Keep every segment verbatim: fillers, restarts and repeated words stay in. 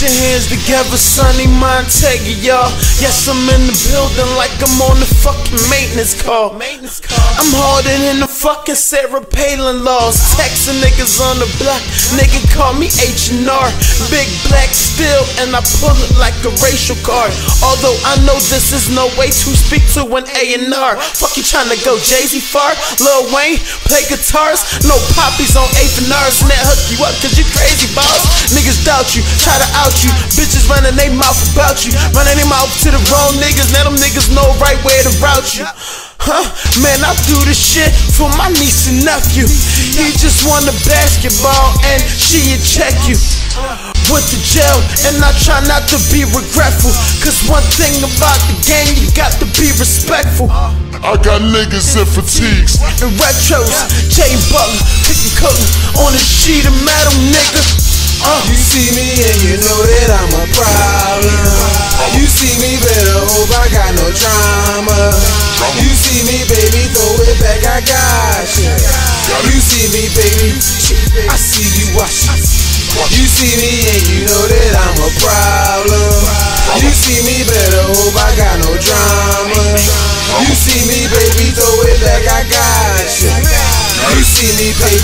your hands together, Sonny Montega, y'all. Yes, I'm in the building like I'm on the fucking maintenance call. I'm harder than the fucking Sarah Palin laws. Texting niggas on the block, nigga call me H and R. Big black steel, and I pull it like a racial card. Although I know this is no way to speak to an A and R. Fuck you tryna go Jay-Z far? Lil Wayne, play guitars? No poppies on eighth and R's, and that hook you up cause you crazy, boss. Niggas doubt you, try to out you. Bitches running they mouth about you, running they mouth to the wrong niggas. Now them niggas know right way to route you. Huh? Man, I do this shit for my niece and nephew. He just won the basketball and she'll check you. Went to jail and I try not to be regretful, cause one thing about the game, you got to be respectful. I got niggas in fatigues and retros, Jay Butler, cooking cotton on a sheet of metal, nigga. Uh. You see me and you know that I'm a problem. You see me, better hope I got no drama. You see me, baby, throw it back, I got you. You see me, baby, I see you watching. You see me and you know that I'm a problem. You see me, better hope I got no drama. You see me, baby, throw it back, I got you. You see me, baby,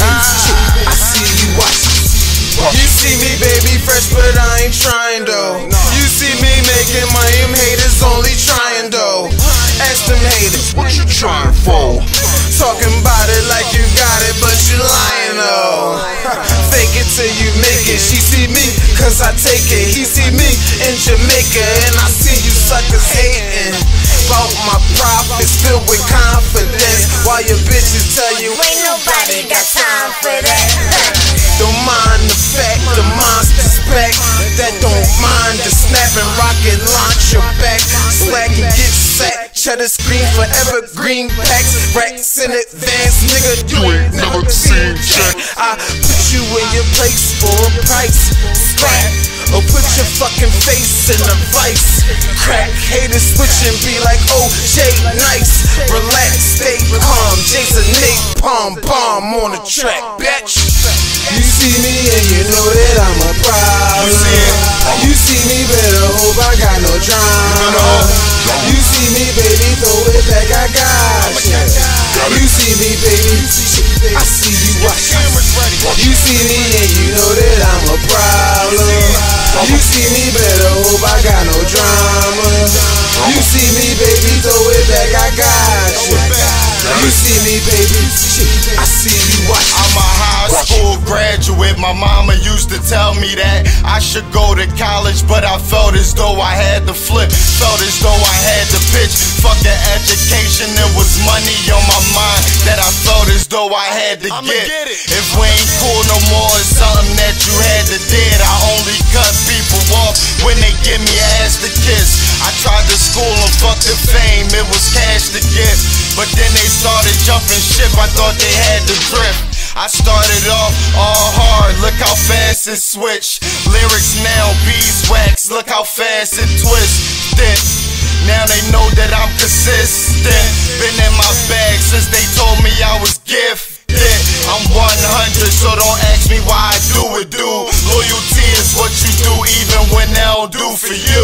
I see you watching. You see me, baby, fresh, but I ain't trying though. You see me making money, them haters only trying though. Ask them haters, what you trying for? Talking about it like you got it, but you lying though. Fake it till you make it. She see me, cause I take it. He see me in Jamaica, and I see you suckers hating. About my profits filled with confidence, while your bitches tell you ain't nobody got time for that. Don't mind the fact the monster's back. That don't mind the snapping rocket launch your back. Slack and get sacked. Cheddar screen forever green packs. Racks in advance, nigga. You ain't never seen Jack. I put you in your place for a price. Scrap or put your fucking face in a vice. Crack haters switch and be like, oh, Jay, nice. Relax, stay calm. Jason Nate, palm bomb on the track, bitch. You see me and you know that I'm a problem. You see me, better hope I got no drama. You see me, baby, throw it back, I got you. You see me, baby, I see you watching. You see me and you know that I'm a problem. You see me, better hope I got no drama. You see me, baby, throw it back, I got you. You see me, baby, I see you watching. I'm a high school graduate. My mama used to tell me that I should go to college, but I felt as though I had to flip. Felt as though I had to pitch. Fuck the education, there was money on my mind that I felt as though I had to get. get If we ain't cool no more, it's something that you had to did. I only cut people off when they give me ass to kiss. I tried to school and fuck the fame, it was cash to get. But then they started jumping ship, I thought they had to drift. I started off all hard, look how fast it switched. Lyrics now, beeswax, look how fast it twisted. Now they know that I'm consistent. Been in my bag since they told me I was gifted. I'm one hundred, so don't ask me why I do it, dude. Loyalty is what you do even when they don't do for you.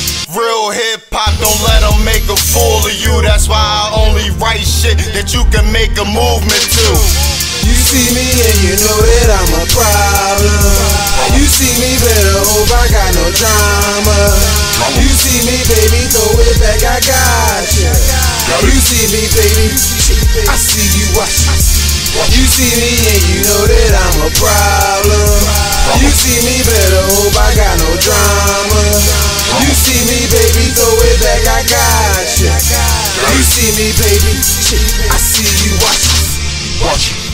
Real hip-hop, don't let them make a fool of you. That's why I only write shit that you can make a movement to. You see me and you know that I'm a problem. You see me, better hope I got no drama. You see me, baby, throw it back, I got you. You see me, baby, I see you watching. You see me and you know that I'm a problem. You see me, better hope I got no drama. You see me, baby, throw it back, I got you. You see me, baby, I see you watching. Watch.